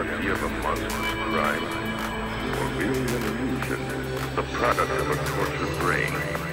reality of a monstrous crime, or merely an illusion, the product of a tortured brain.